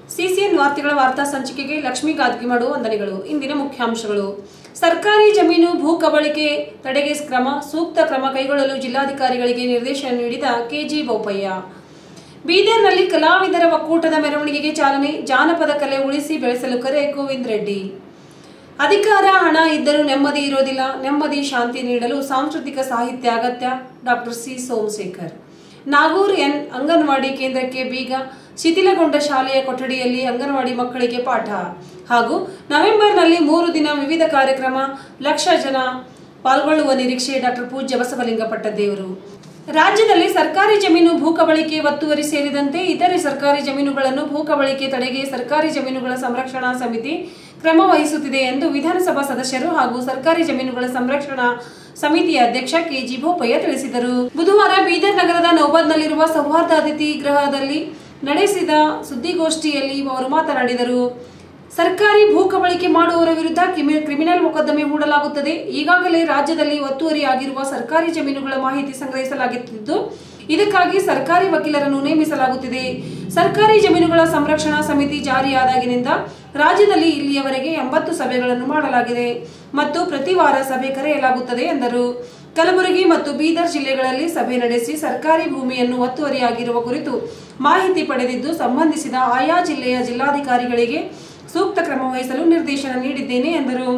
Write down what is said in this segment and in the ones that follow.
CCN ವಾರ್ತೆಗಳ ವಾರ್ತಾ ಸಂಚಿಕೆಗೆ ಲಕ್ಷ್ಮೀ ಗಾದ್ಗಿಮಾಡು ವಂದನೆಗಳು. ಇಂದಿನ ಮುಖ್ಯಾಂಶಗಳು. ಸರ್ಕಾರಿ ಜಮೀನು ಭೂ ಕಬಳಿಕೆ ತಡೆಗೆ ಸೂಕ್ತ ಕ್ರಮ ಕೈಗೊಳ್ಳಲು ಜಿಲ್ಲಾಧಿಕಾರಿಗಳಿಗೆ ನಿರ್ದೇಶನ ನೀಡಿದ ಕೆಜಿ ಬೋಪಯ್ಯ. ಬೀದರ್ನಲ್ಲಿ ಕಲಾವಿದರ ಒಕ್ಕೂಟದ ಮೆರವಣಿಗೆಗೆ ಚಾಲನೆ. ಜಾನಪದ ಕಲೆ ಉಳಿಸಿ ಬೆಳೆಸಲು ಕರೆ ಗೋವಿಂದ್ ರೆಡ್ಡಿ. ಅಧಿಕಾರ ಹಣ ಇದ್ದರೂ ನೆಮ್ಮದಿ ಇರೋದಿಲ್ಲ. ನೆಮ್ಮದಿ ಶಾಂತಿ ನೀಡಲು ಸಾಂಸ್ಕೃತಿಕ ಸಾಹಿತ್ಯ ಅಗತ್ಯ. Doctor C Somashekhar. ನಾಗೂರ್ ಎನ್ ಅಂಗನವಾಡಿ ಕೇಂದ್ರಕ್ಕೆ ಬೀಗ. ಶಿಥಿಲಗೊಂಡ ಶಾಲೆಯ ಕೊಠಡಿಯಲ್ಲಿ ಅಂಗನವಾಡಿ ಮಕ್ಕಳಿಗೆ ಪಾಠ. ಹಾಗೂ ನವೆಂಬರ್ನಲ್ಲಿ 3 ದಿನ ವಿವಿಧ ಕಾರ್ಯಕ್ರಮ. ಲಕ್ಷ ಜನ ಪಾಲ್ಗೊಳ್ಳುವ ನಿರೀಕ್ಷೆ. ಡಾಕ್ಟರ್ ಪೂಜ್ಯ ಬಸವಲಿಂಗ ಪಟ್ಟದೇವರು. ರಾಜ್ಯದಲ್ಲಿ ಸರ್ಕಾರಿ ಜಮೀನು ಭೂ ಕಬಳಿಕೆ ಒತ್ತುವರಿ ಸೇರಿದಂತೆ ಇತರೆ ಸರ್ಕಾರಿ ಜಮೀನುಗಳನ್ನು ಭೂ ಕಬಳಿಕೆ ತಡೆಗೆ ಸರ್ಕಾರಿ ಜಮೀನುಗಳ ಸಂರಕ್ಷಣಾ ಸಮಿತಿ ಕ್ರಮ ವಹಿಸುತ್ತಿದೆ ಎಂದು ವಿಧಾನಸಭಾ ಸದಸ್ಯರು ಹಾಗೂ ಸರ್ಕಾರಿ ಜಮೀನುಗಳ ಸಂರಕ್ಷಣಾ ಸಮಿತಿಯ ಅಧ್ಯಕ್ಷ ಕೆಜಿ ಬೋಪಯ್ಯ ತಿಳಿಸಿದರು. ಬುಧವಾರ ಬೀದರ್ ನಗರದ ನೌಬಾದ್ನಲ್ಲಿರುವ ಸೌಹಾರ್ದ ಅತಿಥಿ ಗೃಹದಲ್ಲಿ ನಡೆಸಿದ ಸುದ್ದಿಗೋಷ್ಠಿಯಲ್ಲಿ ಅವರು ಮಾತನಾಡಿದರು. ಸರ್ಕಾರಿ ಭೂ ಕಬಳಿಕೆ ಮಾಡುವವರ ವಿರುದ್ಧ ಕ್ರಿಮಿನಲ್ ಮೊಕದ್ದಮೆ ಹೂಡಲಾಗುತ್ತದೆ. ಈಗಾಗಲೇ ರಾಜ್ಯದಲ್ಲಿ ಒತ್ತುವರಿ ಆಗಿರುವ ಸರ್ಕಾರಿ ಜಮೀನುಗಳ ಮಾಹಿತಿ ಸಂಗ್ರಹಿಸಲಾಗುತ್ತಿದ್ದು, ಇದಕ್ಕಾಗಿ ಸರ್ಕಾರಿ ವಕೀಲರನ್ನು ನೇಮಿಸಲಾಗುತ್ತಿದೆ. ಸರ್ಕಾರಿ ಜಮೀನುಗಳ ಸಂರಕ್ಷಣಾ ಸಮಿತಿ ಜಾರಿಯಾದಾಗಿನಿಂದ ರಾಜ್ಯದಲ್ಲಿ ಇಲ್ಲಿಯವರೆಗೆ 80 ಸಭೆಗಳನ್ನು ಮಾಡಲಾಗಿದೆ ಮತ್ತು ಪ್ರತಿ ವಾರ ಸಭೆ ಕರೆಯಲಾಗುತ್ತದೆ ಎಂದರು. ಕಲಬುರಗಿ ಮತ್ತು ಬೀದರ್ ಜಿಲ್ಲೆಗಳಲ್ಲಿ ಸಭೆ ನಡೆಸಿ ಸರ್ಕಾರಿ ಭೂಮಿಯನ್ನು ಒತ್ತುವರಿಯಾಗಿರುವ ಕುರಿತು ಮಾಹಿತಿ ಪಡೆದಿದ್ದು, ಸಂಬಂಧಿಸಿದ ಆಯಾ ಜಿಲ್ಲೆಯ ಜಿಲ್ಲಾಧಿಕಾರಿಗಳಿಗೆ ಸೂಕ್ತ ಕ್ರಮ ವಹಿಸಲು ನಿರ್ದೇಶನ ನೀಡಿದ್ದೇನೆ ಎಂದರು.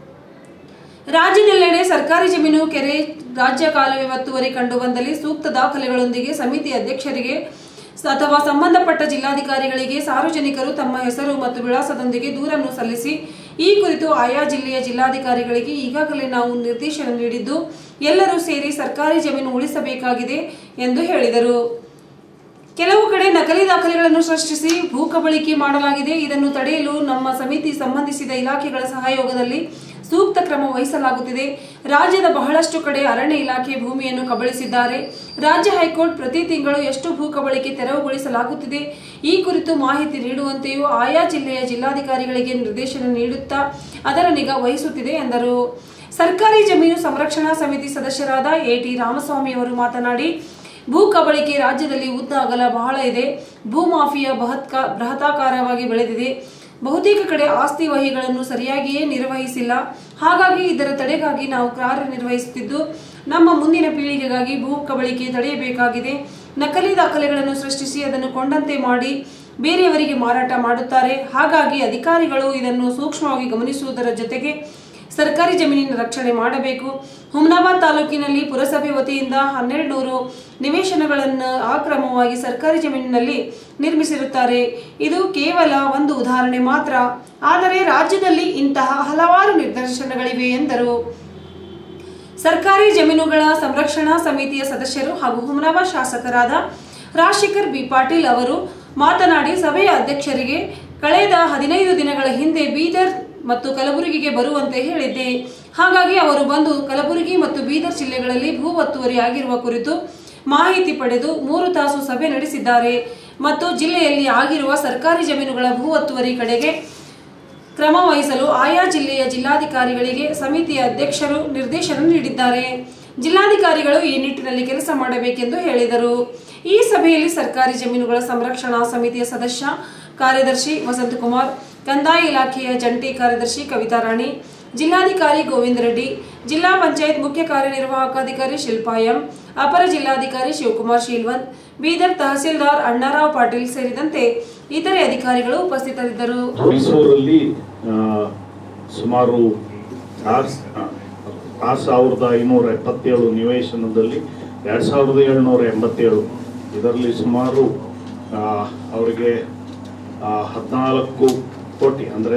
ರಾಜ್ಯದೆಲ್ಲೆಡೆ ಸರ್ಕಾರಿ ಜಮೀನು, ಕೆರೆ, ರಾಜ್ಯ ಕಾಲುವೆ ಒತ್ತುವರಿ ಕಂಡುಬಂದಲ್ಲಿ ಸೂಕ್ತ ದಾಖಲೆಗಳೊಂದಿಗೆ ಸಮಿತಿ ಅಧ್ಯಕ್ಷರಿಗೆ ಅಥವಾ ಸಂಬಂಧಪಟ್ಟ ಜಿಲ್ಲಾಧಿಕಾರಿಗಳಿಗೆ ಸಾರ್ವಜನಿಕರು ತಮ್ಮ ಹೆಸರು ಮತ್ತು ವಿಳಾಸದೊಂದಿಗೆ ದೂರನ್ನು ಸಲ್ಲಿಸಿ ಈ ಕುರಿತು ಆಯಾ ಜಿಲ್ಲೆಯ ಜಿಲ್ಲಾಧಿಕಾರಿಗಳಿಗೆ ಈಗಾಗಲೇ ನಾವು ನಿರ್ದೇಶನ ನೀಡಿದ್ದು, ಎಲ್ಲರೂ ಸೇರಿ ಸರ್ಕಾರಿ ಜಮೀನು ಉಳಿಸಬೇಕಾಗಿದೆ ಎಂದು ಹೇಳಿದರು. ಕೆಲವು ಕಡೆ ನಕಲಿ ದಾಖಲೆಗಳನ್ನು ಸೃಷ್ಟಿಸಿ ಭೂ ಕಬಳಿಕೆ ಮಾಡಲಾಗಿದೆ. ಇದನ್ನು ತಡೆಯಲು ನಮ್ಮ ಸಮಿತಿ ಸಂಬಂಧಿಸಿದ ಇಲಾಖೆಗಳ ಸಹಯೋಗದಲ್ಲಿ ಸೂಕ್ತ ಕ್ರಮ ವಹಿಸಲಾಗುತ್ತಿದೆ. ರಾಜ್ಯದ ಬಹಳಷ್ಟು ಕಡೆ ಅರಣ್ಯ ಇಲಾಖೆ ಭೂಮಿಯನ್ನು ಕಬಳಿಸಿದ್ದಾರೆ. ರಾಜ್ಯ ಹೈಕೋರ್ಟ್ ಪ್ರತಿ ತಿಂಗಳು ಎಷ್ಟು ಭೂ ಕಬಳಿಕೆ ತೆರವುಗೊಳಿಸಲಾಗುತ್ತಿದೆ ಈ ಕುರಿತು ಮಾಹಿತಿ ನೀಡುವಂತೆಯೂ ಆಯಾ ಜಿಲ್ಲೆಯ ಜಿಲ್ಲಾಧಿಕಾರಿಗಳಿಗೆ ನಿರ್ದೇಶನ ನೀಡುತ್ತಾ ಅದರ ನಿಗಾ ವಹಿಸುತ್ತಿದೆ ಎಂದರು. ಸರ್ಕಾರಿ ಜಮೀನು ಸಂರಕ್ಷಣಾ ಸಮಿತಿ ಸದಸ್ಯರಾದ ಎಟಿ ರಾಮಸ್ವಾಮಿ ಅವರು ಮಾತನಾಡಿ, ಭೂ ಕಬಳಿಕೆ ರಾಜ್ಯದಲ್ಲಿ ಉದ್ದ ಅಗಲ ಬಹಳ ಇದೆ. ಭೂ ಮಾಫಿಯಾ ಬೃಹತಾಕಾರವಾಗಿ ಬೆಳೆದಿದೆ. ಬಹುತೇಕ ಕಡೆ ಆಸ್ತಿ ವಹಿಗಳನ್ನು ಸರಿಯಾಗಿಯೇ ನಿರ್ವಹಿಸಿಲ್ಲ. ಹಾಗಾಗಿ ಇದರ ತಡೆಗಾಗಿ ನಾವು ಕಾರ್ಯನಿರ್ವಹಿಸುತ್ತಿದ್ದು, ನಮ್ಮ ಮುಂದಿನ ಪೀಳಿಗೆಗಾಗಿ ಭೂ ಕಬಳಿಕೆ ತಡೆಯಬೇಕಾಗಿದೆ. ನಕಲಿ ದಾಖಲೆಗಳನ್ನು ಸೃಷ್ಟಿಸಿ ಅದನ್ನು ಕೊಂಡಂತೆ ಮಾಡಿ ಬೇರೆಯವರಿಗೆ ಮಾರಾಟ ಮಾಡುತ್ತಾರೆ. ಹಾಗಾಗಿ ಅಧಿಕಾರಿಗಳು ಇದನ್ನು ಸೂಕ್ಷ್ಮವಾಗಿ ಗಮನಿಸುವುದರ ಜೊತೆಗೆ ಸರ್ಕಾರಿ ಜಮೀನಿನ ರಕ್ಷಣೆ ಮಾಡಬೇಕು. ಹುಮನಾಬಾದ್ ತಾಲೂಕಿನಲ್ಲಿ ಪುರಸಭೆ ವತಿಯಿಂದ 1200 ನಿವೇಶನಗಳನ್ನು ಅಕ್ರಮವಾಗಿ ಸರ್ಕಾರಿ ಜಮೀನಿನಲ್ಲಿ ನಿರ್ಮಿಸಿರುತ್ತಾರೆ. ಇದು ಕೇವಲ ಒಂದು ಉದಾಹರಣೆ ಮಾತ್ರ. ಆದರೆ ರಾಜ್ಯದಲ್ಲಿ ಇಂತಹ ಹಲವಾರು ನಿದರ್ಶನಗಳಿವೆ ಎಂದರು. ಸರ್ಕಾರಿ ಜಮೀನುಗಳ ಸಂರಕ್ಷಣಾ ಸಮಿತಿಯ ಸದಸ್ಯರು ಹಾಗೂ ಹುಮನಾಬಾದ್ ಶಾಸಕರಾದ ರಾಜಶೇಖರ್ ಬಿ ಪಾಟೀಲ್ ಅವರು ಮಾತನಾಡಿ, ಸಭೆಯ ಅಧ್ಯಕ್ಷರಿಗೆ ಕಳೆದ 15 ದಿನಗಳ ಹಿಂದೆ ಬೀದರ್ ಮತ್ತು ಕಲಬುರಗಿಗೆ ಬರುವಂತೆ ಹೇಳಿದ್ದೆ. ಹಾಗಾಗಿ ಅವರು ಬಂದು ಕಲಬುರಗಿ ಮತ್ತು ಬೀದರ್ ಜಿಲ್ಲೆಗಳಲ್ಲಿ ಭೂ ಒತ್ತುವರಿ ಆಗಿರುವ ಕುರಿತು ಮಾಹಿತಿ ಪಡೆದು 3 ತಾಸು ಸಭೆ ನಡೆಸಿದ್ದಾರೆ ಮತ್ತು ಜಿಲ್ಲೆಯಲ್ಲಿ ಆಗಿರುವ ಸರ್ಕಾರಿ ಜಮೀನುಗಳ ಭೂ ಒತ್ತುವರಿ ಕಡೆಗೆ ಕ್ರಮ ವಹಿಸಲು ಆಯಾ ಜಿಲ್ಲೆಯ ಜಿಲ್ಲಾಧಿಕಾರಿಗಳಿಗೆ ಸಮಿತಿಯ ಅಧ್ಯಕ್ಷರು ನಿರ್ದೇಶನ ನೀಡಿದ್ದಾರೆ. ಜಿಲ್ಲಾಧಿಕಾರಿಗಳು ಈ ನಿಟ್ಟಿನಲ್ಲಿ ಕೆಲಸ ಮಾಡಬೇಕೆಂದು ಹೇಳಿದರು. ಈ ಸಭೆಯಲ್ಲಿ ಸರ್ಕಾರಿ ಜಮೀನುಗಳ ಸಂರಕ್ಷಣಾ ಸಮಿತಿಯ ಸದಸ್ಯ ಕಾರ್ಯದರ್ಶಿ ವಸಂತಕುಮಾರ್, ಕಂದಾಯ ಇಲಾಖೆಯ ಜಂಟಿ ಕಾರ್ಯದರ್ಶಿ ಕವಿತಾ ರಾಣಿ, ಜಿಲ್ಲಾಧಿಕಾರಿ ಗೋವಿಂದ್ ರೆಡ್ಡಿ, ಜಿಲ್ಲಾ ಪಂಚಾಯತ್ ಮುಖ್ಯ ಕಾರ್ಯನಿರ್ವಾಹಕಾಧಿಕಾರಿ ಶಿಲ್ಪಾ ಎಂ, ಅಪರ ಜಿಲ್ಲಾಧಿಕಾರಿ ಶಿವಕುಮಾರ್ ಶೀಲ್ವಂತ್, ಬೀದರ್ ತಹಸೀಲ್ದಾರ್ ಅಣ್ಣಾರಾವ್ ಪಾಟೀಲ್ ಸೇರಿದಂತೆ ಇತರೆ ಅಧಿಕಾರಿಗಳು ಉಪಸ್ಥಿತರಿದ್ದರು. ಮೈಸೂರಲ್ಲಿ ಸುಮಾರು 6577 ನಿವೇಶನದಲ್ಲಿ 2787 ಇದರಲ್ಲಿ ಸುಮಾರು ಅವರಿಗೆ 14 ಕೋಟಿ ಅಂದರೆ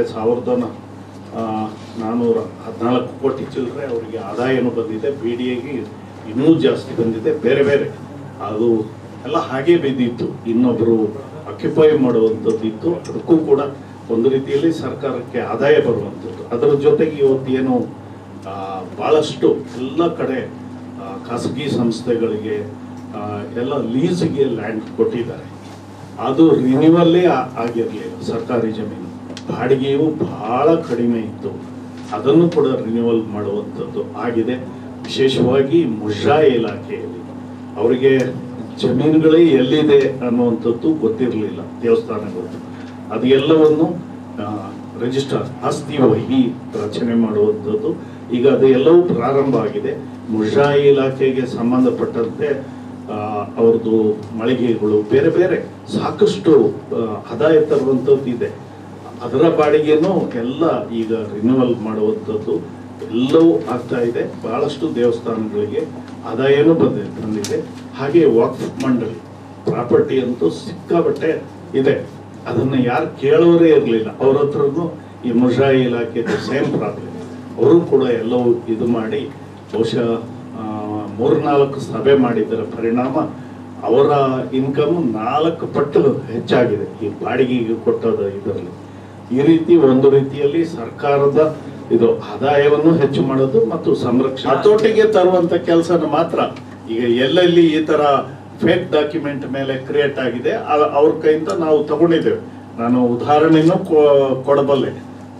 1414 ಕೋಟಿ ಚಿಲ್ಲರೆ ಅವರಿಗೆ ಆದಾಯನೂ ಬಂದಿದೆ. BDAಗೆ ಇನ್ನೂ ಜಾಸ್ತಿ ಬಂದಿದೆ. ಬೇರೆ ಬೇರೆ ಅದು ಎಲ್ಲ ಹಾಗೆ ಬಿದ್ದಿತ್ತು. ಇನ್ನೊಬ್ಬರು ಆಕ್ಯುಪೈ ಮಾಡುವಂಥದ್ದಿತ್ತು. ಅದಕ್ಕೂ ಕೂಡ ಒಂದು ರೀತಿಯಲ್ಲಿ ಸರ್ಕಾರಕ್ಕೆ ಆದಾಯ ಬರುವಂಥದ್ದು. ಅದರ ಜೊತೆಗೆ ಇವತ್ತೇನು ಭಾಳಷ್ಟು ಎಲ್ಲ ಕಡೆ ಖಾಸಗಿ ಸಂಸ್ಥೆಗಳಿಗೆ ಎಲ್ಲ ಲೀಸ್ಗೆ ಲ್ಯಾಂಡ್ ಕೊಟ್ಟಿದ್ದಾರೆ. ಅದು ರಿನ್ಯೂವಲ್ಲೇ ಆಗಿರಲಿಲ್ಲ. ಸರ್ಕಾರಿ ಜಮೀನು ಬಾಡಿಗೆಯೂ ಬಹಳ ಕಡಿಮೆ ಇತ್ತು. ಅದನ್ನು ಕೂಡ ರಿನ್ಯೂವಲ್ ಮಾಡುವಂಥದ್ದು ಆಗಿದೆ. ವಿಶೇಷವಾಗಿ ಮುಜರಾಯಿ ಇಲಾಖೆಯಲ್ಲಿ ಅವರಿಗೆ ಜಮೀನುಗಳೇ ಎಲ್ಲಿದೆ ಅನ್ನುವಂಥದ್ದು ಗೊತ್ತಿರಲಿಲ್ಲ ದೇವಸ್ಥಾನಗಳು. ಅದು ಎಲ್ಲವನ್ನು ರಿಜಿಸ್ಟರ್ ಆಸ್ತಿ ವಹಿ ರಚನೆ ಮಾಡುವಂಥದ್ದು ಈಗ ಅದು ಎಲ್ಲವೂ ಪ್ರಾರಂಭ ಆಗಿದೆ. ಮುಜರಾಯಿ ಇಲಾಖೆಗೆ ಸಂಬಂಧಪಟ್ಟಂತೆ ಅವ್ರದ್ದು ಮಳಿಗೆಗಳು ಬೇರೆ ಬೇರೆ ಸಾಕಷ್ಟು ಆದಾಯ ತರುವಂಥದ್ದು ಇದೆ. ಅದರ ಬಾಡಿಗೆನೂ ಎಲ್ಲ ಈಗ ರಿನ್ಯೂವಲ್ ಮಾಡುವಂಥದ್ದು ಎಲ್ಲವೂ ಆಗ್ತಾ ಇದೆ. ಬಹಳಷ್ಟು ದೇವಸ್ಥಾನಗಳಿಗೆ ಆದಾಯನೂ ಬಂದಿದೆ. ಹಾಗೆ ವಕ್ಫ್ ಮಂಡಳಿ ಪ್ರಾಪರ್ಟಿ ಅಂತೂ ಸಿಕ್ಕಾಬಟ್ಟೆ ಇದೆ. ಅದನ್ನ ಯಾರು ಕೇಳೋರೇ ಇರಲಿಲ್ಲ. ಅವ್ರ ಹತ್ರನು ಈ ಮುಜರಾಯಿ ಇಲಾಖೆದು ಸೇಮ್ ಪ್ರಾಬ್ಲಮ್. ಅವರು ಕೂಡ ಎಲ್ಲವೂ ಇದು ಮಾಡಿ ಬಹುಶಃ 3-4 ಸಭೆ ಮಾಡಿದ್ದರ ಪರಿಣಾಮ ಅವರ ಇನ್ಕಮ್ 4 ಪಟ್ಟು ಹೆಚ್ಚಾಗಿದೆ ಈ ಬಾಡಿಗೆಗೆ ಕೊಟ್ಟದ ಇದರಲ್ಲಿ. ಈ ರೀತಿ ಒಂದು ರೀತಿಯಲ್ಲಿ ಸರ್ಕಾರದ ಇದು ಆದಾಯವನ್ನು ಹೆಚ್ಚು ಮಾಡೋದು ಮತ್ತು ಸಂರಕ್ಷಣೆ ಹತೋಟಿಗೆ ತರುವಂತ ಕೆಲಸನ ಮಾತ್ರ ಈಗ ಎಲ್ಲೆಲ್ಲಿ ಈ ತರ ಫೇಕ್ ಡಾಕ್ಯುಮೆಂಟ್ ಮೇಲೆ ಕ್ರಿಯೇಟ್ ಆಗಿದೆ ಅವ್ರ ಕೈಯಿಂದ ನಾವು ತಗೊಂಡಿದ್ದೇವೆ. ನಾನು ಉದಾಹರಣೆನೂ ಕೊಡಬಲ್ಲೆ.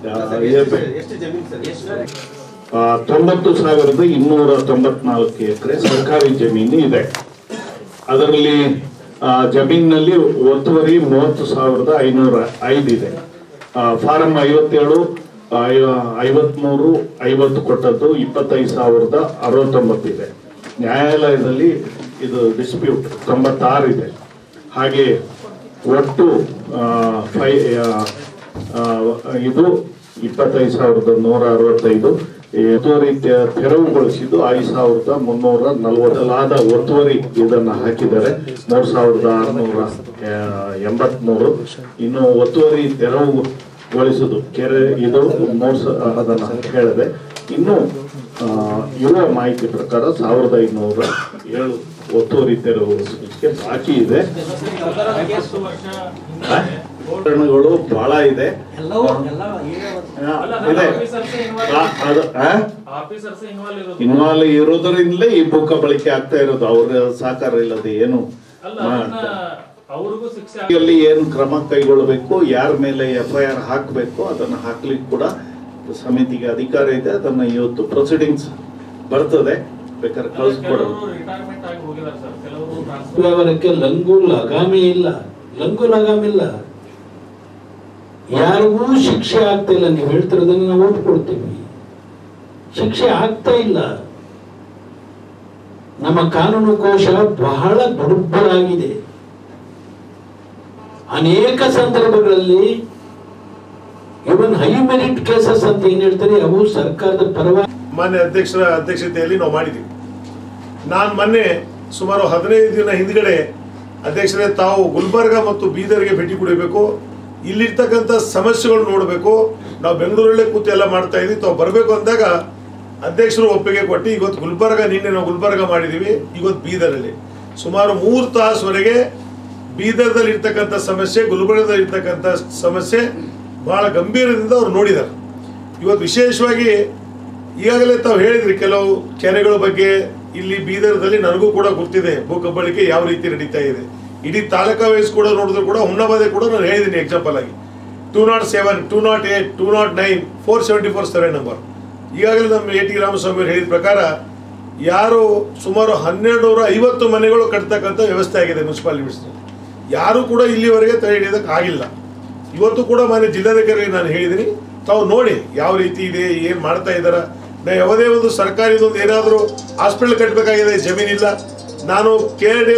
90,294 ಎಕರೆ ಸರ್ಕಾರಿ ಜಮೀನು ಇದೆ. ಅದರಲ್ಲಿ ಜಮೀನಿನಲ್ಲಿ ಒತ್ತುವರಿ 30,505 ಇದೆ. ಫಾರಂ 57 53 50 ಕೊಟ್ಟದ್ದು 25,069 ಇದೆ. ನ್ಯಾಯಾಲಯದಲ್ಲಿ ಇದು ಡಿಸ್ಪ್ಯೂಟ್ 96 ಇದೆ. ಹಾಗೆ ಒಟ್ಟು ಇದು 25,165. ಒತ್ತುವರಿ ತೆರವುಗೊಳಿಸಿದ್ದು 5,340 ಒತ್ತುವರಿ ಇದನ್ನ ಹಾಕಿದ್ದಾರೆ 3,683. ಇನ್ನು ಒತ್ತುವರಿ ತೆರವುಗೊಳಿಸುದು ಕೆರೆ ಇದು ಅದನ್ನ ಹೇಳಿದೆ. ಇನ್ನು ಇರುವ ಮಾಹಿತಿ ಪ್ರಕಾರ 1,507 ಒತ್ತುವರಿ ತೆರವುಗೊಳಿಸಲಿಕ್ಕೆ ಬಾಕಿ ಇದೆ. ಕಾರಣಗಳು ಬಹಳ ಇದೆ. ಇನ್ವಾಲ್ವ್ ಇರೋದ್ರಿಂದಲೇ ಈ ಭೂಕ ಬಳಕೆ ಆಗ್ತಾ ಇರೋದು. ಅವ್ರ ಸಹಕಾರ ಇಲ್ಲದೆ ಏನು ಏನು ಕ್ರಮ ಕೈಗೊಳ್ಳಬೇಕು, ಯಾರ ಮೇಲೆ FIR ಹಾಕಬೇಕು ಅದನ್ನ ಹಾಕ್ಲಿಕ್ಕೆ ಕೂಡ ಸಮಿತಿಗೆ ಅಧಿಕಾರ ಇದೆ. ಅದನ್ನ ಇವತ್ತು ಪ್ರೊಸೀಡಿಂಗ್ಸ್ ಬರ್ತದೆ, ಬೇಕಾದ್ರೆ ಕಳಿಸ್ಕೊಡೋದು. ವ್ಯವಹಾರಕ್ಕೆ ಲಂಗು ಲಗಾಮಿ ಇಲ್ಲ. ಯಾರಿಗೂ ಶಿಕ್ಷೆ ಆಗ್ತಾ ಇಲ್ಲ. ನೀವು ಹೇಳ್ತಿರೋದನ್ನ ನಾವು ಒಪ್ಪಿಕೊಡ್ತೀವಿ. ಶಿಕ್ಷೆ ಆಗ್ತಾ ಇಲ್ಲ. ನಮ್ಮ ಕಾನೂನು ಕೋಶ ಬಹಳ ದುರ್ಬಲಾಗಿದೆ. ಅನೇಕ ಸಂದರ್ಭಗಳಲ್ಲಿ ಇವನ್ ಹೈ ಮೆರಿಟ್ ಕೇಸಸ್ ಅಂತ ಏನ್ ಹೇಳ್ತಾರೆ ಅವು ಸರ್ಕಾರದ ಪರವಾಗಿ ಮಾನ್ಯ ಅಧ್ಯಕ್ಷರ ಅಧ್ಯಕ್ಷತೆಯಲ್ಲಿ ನಾವು ಮಾಡಿದ್ದೀವಿ. ನಾನು ಮೊನ್ನೆ ಸುಮಾರು 15 ದಿನ ಹಿಂದ್ಗಡೆ ಅಧ್ಯಕ್ಷರೇ ತಾವು ಗುಲ್ಬರ್ಗ ಮತ್ತು ಬೀದರ್ಗೆ ಭೇಟಿ ಕೊಡಬೇಕು, ಇಲ್ಲಿರ್ತಕ್ಕಂಥ ಸಮಸ್ಯೆಗಳು ನೋಡಬೇಕು, ನಾವು ಬೆಂಗಳೂರಲ್ಲೇ ಕೂತು ಎಲ್ಲ ಮಾಡ್ತಾ ಇದ್ವಿ, ತಾವು ಬರಬೇಕು ಅಂದಾಗ ಅಧ್ಯಕ್ಷರು ಒಪ್ಪಿಗೆ ಕೊಟ್ಟು ಇವತ್ತು ನಿನ್ನೆ ನಾವು ಗುಲ್ಬರ್ಗ ಮಾಡಿದ್ದೀವಿ, ಇವತ್ತು ಬೀದರಲ್ಲಿ ಸುಮಾರು 3 ತಾಸುವರೆಗೆ ಬೀದರ್ದಲ್ಲಿ ಇರ್ತಕ್ಕಂಥ ಸಮಸ್ಯೆ, ಗುಲ್ಬರ್ಗದಲ್ಲಿ ಇರ್ತಕ್ಕಂಥ ಸಮಸ್ಯೆ ಬಹಳ ಗಂಭೀರದಿಂದ ಅವ್ರು ನೋಡಿದ್ದಾರೆ. ಇವತ್ತು ವಿಶೇಷವಾಗಿ ಈಗಾಗಲೇ ತಾವು ಹೇಳಿದ್ರಿ ಕೆಲವು ಕೆರೆಗಳ ಬಗ್ಗೆ. ಇಲ್ಲಿ ಬೀದರ್ದಲ್ಲಿ ನನಗೂ ಕೂಡ ಗೊತ್ತಿದೆ ಭೂಕಬ್ಬಳಿಕೆ ಯಾವ ರೀತಿ ನಡೀತಾ ಇದೆ. ಇಡೀ ತಾಲೂಕಾ ವೈಸ್ ಕೂಡ ನೋಡಿದ್ರು ಕೂಡ ಹುಮ್ನಾಬಾದ್ ಕೂಡ ನಾನು ಹೇಳಿದ್ದೀನಿ ಎಕ್ಸಾಂಪಲ್ ಆಗಿ 207, 208, 209, 474 ಸರ್ವೆ ನಂಬರ್. ಈಗಾಗಲೇ ನಮ್ಮ AT ರಾಮಸ್ವಾಮಿ ಹೇಳಿದ ಪ್ರಕಾರ ಯಾರು ಸುಮಾರು 1250 ಮನೆಗಳು ಕಟ್ತಕ್ಕಂಥ ವ್ಯವಸ್ಥೆ ಆಗಿದೆ ಮುನ್ಸಿಪಾಲಿಟಿ. ಯಾರು ಕೂಡ ಇಲ್ಲಿವರೆಗೆ ತಡೆ ಹಿಡಿಯೋದಕ್ಕೆ ಆಗಿಲ್ಲ. ಇವತ್ತು ಕೂಡ ಮಾನ್ಯ ಜಿಲ್ಲಾಧಿಕಾರಿಗೆ ನಾನು ಹೇಳಿದ್ದೀನಿ, ತಾವು ನೋಡಿ ಯಾವ ರೀತಿ ಇದೆ, ಏನು ಮಾಡ್ತಾ ಇದ್ದಾರ. ಯಾವುದೇ ಒಂದು ಸರ್ಕಾರಿದೊಂದು ಏನಾದರೂ ಹಾಸ್ಪಿಟಲ್ ಕಟ್ಟಬೇಕಾಗಿದೆ, ಜಮೀನಿಲ್ಲ. ನಾನು KRD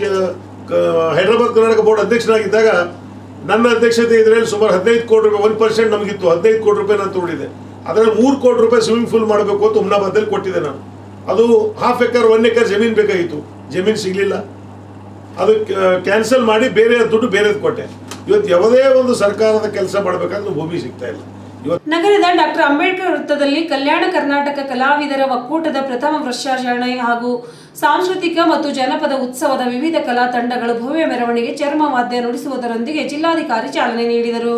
ಹೈದರಾಬಾದ್ ಕರ್ನಾಟಕ ಬೋರ್ಡ್ ಅಧ್ಯಕ್ಷನಾಗಿದ್ದಾಗ ನನ್ನ ಅಧ್ಯಕ್ಷತೆ ಇದರಲ್ಲಿ ಸುಮಾರು 15 ಕೋಟಿ ರೂಪಾಯಿ 1% ನಮಗಿತ್ತು. 15 ಕೋಟಿ ರೂಪಾಯಿ ನಾನು ತಗೊಂಡಿದ್ದೆ. ಅದರಲ್ಲಿ 3 ಕೋಟಿ ರೂಪಾಯಿ ಸ್ವಿಮ್ಮಿಂಗ್ ಪೂಲ್ ಮಾಡಬೇಕು ಅಂತ ಹುಮ್ನಾಬಾದಲ್ಲಿ ಕೊಟ್ಟಿದ್ದೆ ನಾನು. ಅದು 1/2 ಎಕರ್ 1 ಎಕರ್ ಜಮೀನು ಬೇಕಾಗಿತ್ತು, ಜಮೀನು ಸಿಗಲಿಲ್ಲ. ಅದು ಕ್ಯಾನ್ಸಲ್ ಮಾಡಿ ಬೇರೆ ದುಡ್ಡು ಬೇರೆದು ಕೊಟ್ಟೆ. ಇವತ್ತು ಯಾವುದೇ ಒಂದು ಸರ್ಕಾರದ ಕೆಲಸ ಮಾಡಬೇಕಾದ್ರೆ ಭೂಮಿ ಸಿಗ್ತಾ ಇಲ್ಲ. ನಗರದ ಡಾಕ್ಟರ್ ಅಂಬೇಡ್ಕರ್ ವೃತ್ತದಲ್ಲಿ ಕಲ್ಯಾಣ ಕರ್ನಾಟಕ ಕಲಾವಿದರ ಒಕ್ಕೂಟದ ಪ್ರಥಮ ವರ್ಷಾಚರಣೆ ಹಾಗೂ ಸಾಂಸ್ಕೃತಿಕ ಮತ್ತು ಜನಪದ ಉತ್ಸವದ ವಿವಿಧ ಕಲಾ ತಂಡಗಳು ಭವ್ಯ ಮೆರವಣಿಗೆ ಚರ್ಮ ವಾದ್ಯ ನುಡಿಸುವುದರೊಂದಿಗೆ ಜಿಲ್ಲಾಧಿಕಾರಿ ಚಾಲನೆ ನೀಡಿದರು.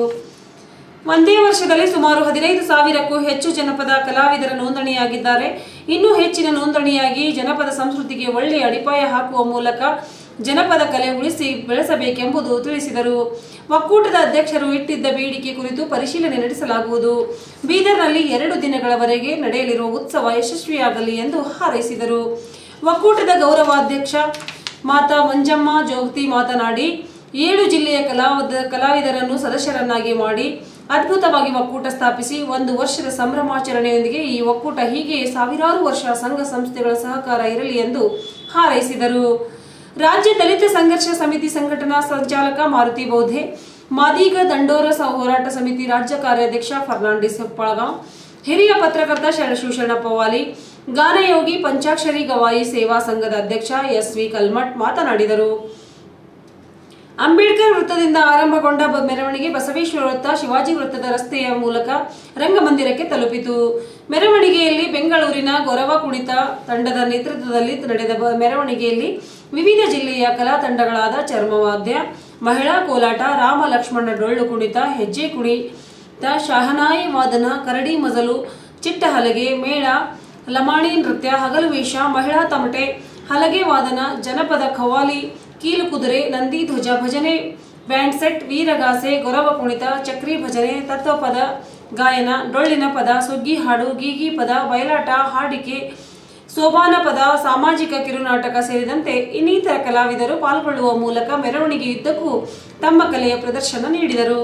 ಒಂದೇ ವರ್ಷದಲ್ಲಿ ಸುಮಾರು 15,000ಕ್ಕೂ ಹೆಚ್ಚು ಜನಪದ ಕಲಾವಿದರ ನೋಂದಣಿಯಾಗಿದ್ದಾರೆ. ಇನ್ನೂ ಹೆಚ್ಚಿನ ನೋಂದಣಿಯಾಗಿ ಜನಪದ ಸಂಸ್ಕೃತಿಗೆ ಒಳ್ಳೆಯ ಅಡಿಪಾಯ ಹಾಕುವ ಮೂಲಕ ಜನಪದ ಕಲೆ ಉಳಿಸಿ ಬೆಳೆಸಬೇಕೆಂಬುದು ತಿಳಿಸಿದರು. ಒಕ್ಕೂಟದ ಅಧ್ಯಕ್ಷರು ಇಟ್ಟಿದ್ದ ಬೇಡಿಕೆ ಕುರಿತು ಪರಿಶೀಲನೆ ನಡೆಸಲಾಗುವುದು. ಬೀದರ್ನಲ್ಲಿ 2 ದಿನಗಳವರೆಗೆ ನಡೆಯಲಿರುವ ಉತ್ಸವ ಯಶಸ್ವಿಯಾಗಲಿ ಎಂದು ಹಾರೈಸಿದರು. ಒಕ್ಕೂಟದ ಗೌರವಾಧ್ಯಕ್ಷ ಮಾತಾ ಮಂಜಮ್ಮ ಜೋಗತಿ ಮಾತನಾಡಿ, 7 ಜಿಲ್ಲೆಯ ಕಲಾವಿದರನ್ನು ಸದಸ್ಯರನ್ನಾಗಿ ಮಾಡಿ ಅದ್ಭುತವಾಗಿ ಒಕ್ಕೂಟ ಸ್ಥಾಪಿಸಿ 1 ವರ್ಷದ ಸಂಭ್ರಮಾಚರಣೆಯೊಂದಿಗೆ ಈ ಒಕ್ಕೂಟ ಹೀಗೆ ಸಾವಿರಾರು ವರ್ಷ ಸಂಘ ಸಂಸ್ಥೆಗಳ ಸಹಕಾರ ಇರಲಿ ಎಂದು ಹಾರೈಸಿದರು. ರಾಜ್ಯ ದಲಿತ ಸಂಘರ್ಷ ಸಮಿತಿ ಸಂಘಟನಾ ಸಂಚಾಲಕ ಮಾರುತಿ ಬೌದ್ಧೆ, ಮಾದಿಗ ದಂಡೋರ ಹೋರಾಟ ಸಮಿತಿ ರಾಜ್ಯ ಕಾರ್ಯಾಧ್ಯಕ್ಷ ಫರ್ನಾಂಡಿಸ್ ಹೆಪ್ಪಳಗಾಂವ್, ಹಿರಿಯ ಪತ್ರಕರ್ತ ಶಿವಶರಣಪ್ಪ ವಾಲಿ, ಗಾನಯೋಗಿ ಪಂಚಾಕ್ಷರಿ ಗವಾಯಿ ಸೇವಾ ಸಂಘದ ಅಧ್ಯಕ್ಷ ಎಸ್.ವಿ. ಕಲ್ಮಠ್ ಮಾತನಾಡಿದರು. ಅಂಬೇಡ್ಕರ್ ವೃತ್ತದಿಂದ ಆರಂಭಗೊಂಡ ಮೆರವಣಿಗೆ ಬಸವೇಶ್ವರ ವೃತ್ತ, ಶಿವಾಜಿ ವೃತ್ತದ ರಸ್ತೆಯ ಮೂಲಕ ರಂಗಮಂದಿರಕ್ಕೆ ತಲುಪಿತು. ಮೆರವಣಿಗೆಯಲ್ಲಿ ಬೆಂಗಳೂರಿನ ಗೊರವ ಕುಣಿತ ತಂಡದ ನೇತೃತ್ವದಲ್ಲಿ ನಡೆದ ಮೆರವಣಿಗೆಯಲ್ಲಿ ವಿವಿಧ ಜಿಲ್ಲೆಯ ಕಲಾ ತಂಡಗಳಾದ ಚರ್ಮವಾದ್ಯ, ಮಹಿಳಾ ಕೋಲಾಟ, ರಾಮ ಲಕ್ಷ್ಮಣ ಡೊಳ್ಳು ಕುಣಿತ, ಹೆಜ್ಜೆ ಕುಣಿತ, ಶಹನಾಯಿ ವಾದನ, ಕರಡಿ ಮಜಲು, ಚಿಟ್ಟಹಲಗೆ, ಮೇಳ, ಲಮಾಣಿ ನೃತ್ಯ, ಹಗಲು ವೇಷ, ಮಹಿಳಾ ತಮಟೆ, ಹಲಗೆ ವಾದನ, ಜನಪದ ಖವಾಲಿ, ಕೀಲು ಕುದುರೆ, ನಂದಿ ಧ್ವಜ, ಭಜನೆ ಬ್ಯಾಂಡ್ ಸೆಟ್, ವೀರಗಾಸೆ, ಗೊರವ ಕುಣಿತ, ಚಕ್ರಿ ಭಜನೆ, ತತ್ವಪದ ಗಾಯನ, ಡೊಳ್ಳಿನ ಪದ, ಸುಗ್ಗಿ ಹಾಡು, ಗೀಗಿ ಪದ, ಬಯಲಾಟ, ಹಾಡಿಕೆ, ಸೋಬಾನ ಪದ, ಸಾಮಾಜಿಕ ಕಿರುನಾಟಕ ಸೇರಿದಂತೆ ಇನ್ನಿತರ ಕಲಾವಿದರು ಪಾಲ್ಗೊಳ್ಳುವ ಮೂಲಕ ಮೆರವಣಿಗೆಯುದ್ದಕ್ಕೂ ತಮ್ಮ ಕಲೆಯ ಪ್ರದರ್ಶನ ನೀಡಿದರು.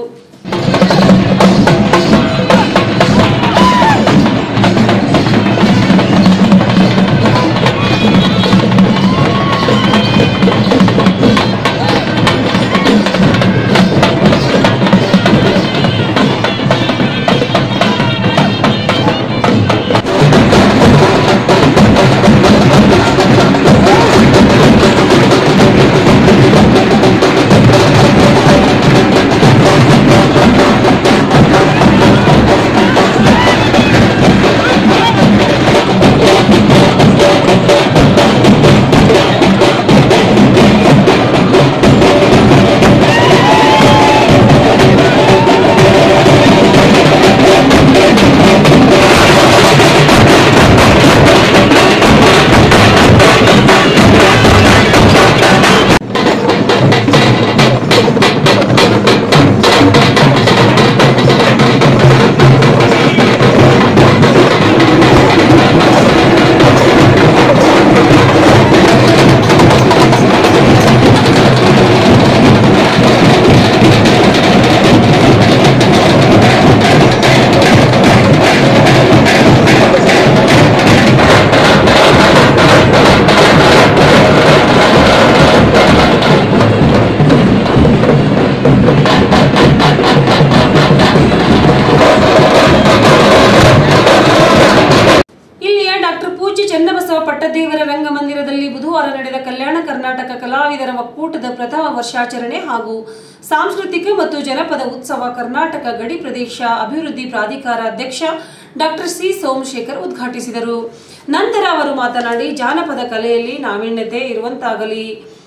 ಪಟ್ಟದೇವರ ರಂಗಮಂದಿರದಲ್ಲಿ ಬುಧವಾರ ನಡೆದ ಕಲ್ಯಾಣ ಕರ್ನಾಟಕ ಕಲಾವಿದರ ಒಕ್ಕೂಟದ ಪ್ರಥಮ ವರ್ಷಾಚರಣೆ ಹಾಗೂ ಸಾಂಸ್ಕೃತಿಕ ಮತ್ತು ಜನಪದ ಉತ್ಸವ ಕರ್ನಾಟಕ ಗಡಿ ಪ್ರದೇಶ ಅಭಿವೃದ್ಧಿ ಪ್ರಾಧಿಕಾರ ಅಧ್ಯಕ್ಷ ಡಾಕ್ಟರ್ ಸಿ ಸೋಮಶೇಖರ್ ಉದ್ಘಾಟಿಸಿದರು. ನಂತರ ಅವರು ಮಾತನಾಡಿ, ಜಾನಪದ ಕಲೆಯಲ್ಲಿ ನಾವೀನ್ಯತೆ ಇರುವಂತಾಗಲಿ,